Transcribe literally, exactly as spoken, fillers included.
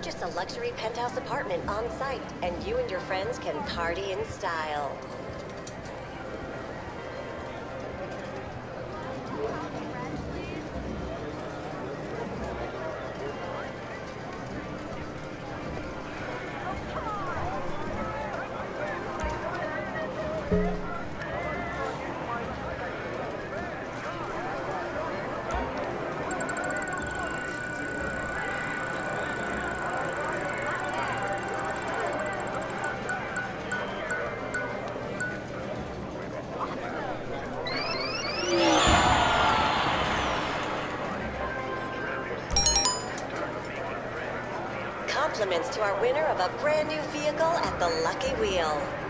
purchase a luxury penthouse apartment on site, and you and your friends can party in style. Compliments to our winner of a brand new vehicle at the Lucky Wheel.